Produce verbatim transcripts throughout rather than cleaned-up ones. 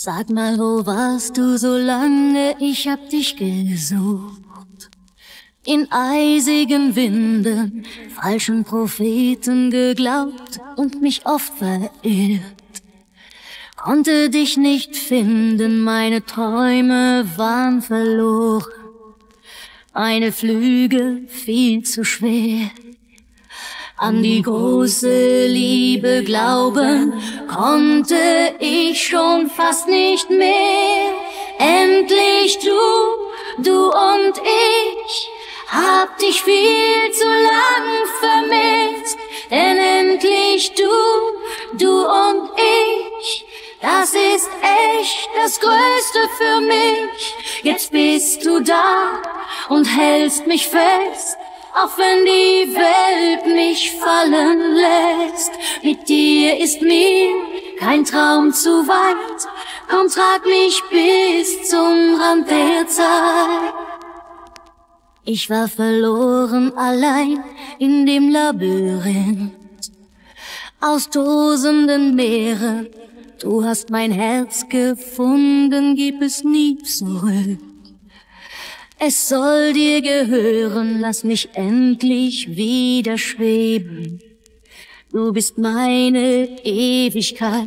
Sag mal, wo warst du so lange? Ich hab dich gesucht. In eisigen Winden, falschen Propheten geglaubt und mich oft verirrt. Konnte dich nicht finden, meine Träume waren verloren. Meine Flügel viel zu schwer. An die große Liebe glauben konnte ich schon fast nicht mehr. Endlich du, du und ich, hab dich viel zu lang vermisst. Denn endlich du, du und ich, das ist echt das Größte für mich. Jetzt bist du da und hältst mich fest, auch wenn die Welt mich fallen lässt. Mit dir ist mir kein Traum zu weit, komm, trag mich bis zum Rand der Zeit. Ich war verloren allein in dem Labyrinth aus tosenden Meeren. Du hast mein Herz gefunden, gib es nie zurück. Es soll dir gehören, lass mich endlich wieder schweben. Du bist meine Ewigkeit.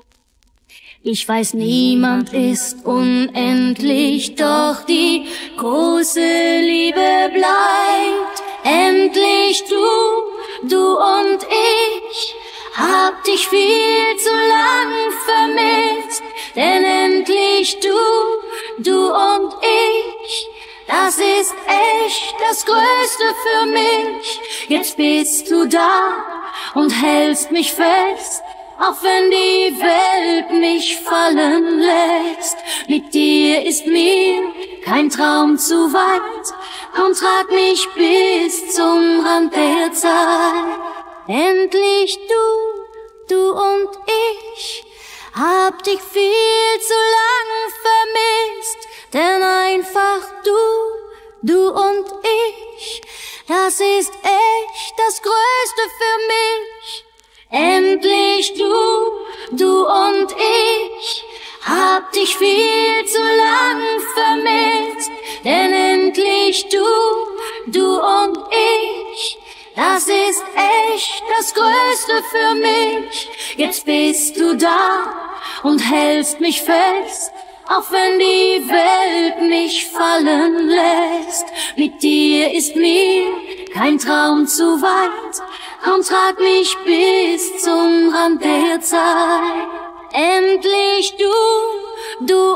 Ich weiß, niemand ist unendlich, doch die große Liebe bleibt. Endlich du, du und ich, hab dich viel zu lang vermisst. Denn endlich du, du und ich, das ist echt das Größte für mich. Jetzt bist du da und hältst mich fest, auch wenn die Welt mich fallen lässt. Mit dir ist mir kein Traum zu weit, komm, trag mich bis zum Rand der Zeit. Endlich du, du und ich, hab dich viel zu lang vermisst. Denn einfach du, du und ich, das ist echt das Größte für mich. Endlich du, du und ich, hab dich viel zu lang vermisst. Denn endlich du, du und ich, das ist echt das Größte für mich. Jetzt bist du da und hältst mich fest, auch wenn die Welt mich fallen lässt. Mit dir ist mir kein Traum zu weit, komm, trag mich bis zum Rand der Zeit. Endlich du, du